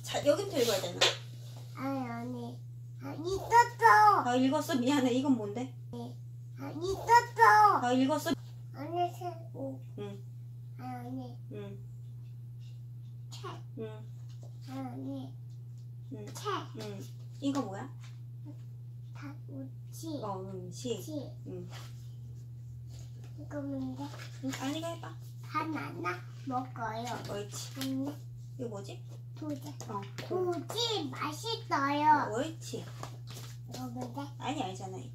자, 여기부터 읽어야 되나? 아니. 있었어. 아, 읽었어? 미안해. 이건 뭔데? 있었어. 아, 읽었어? 아니, 새우. 응. 아니, 응. 책. 응. 아니, 응. 책. 응. 이거 뭐야? 다우치. 음식. 치. 응. 이거 뭔데? 응. 아니가 해봐. 바나나 먹어요. 옳지. 아니, 이거 뭐지? 도지. 어. 도지 맛있어요. 옳지. 이거 뭔데? 아니, 알잖아, 이거.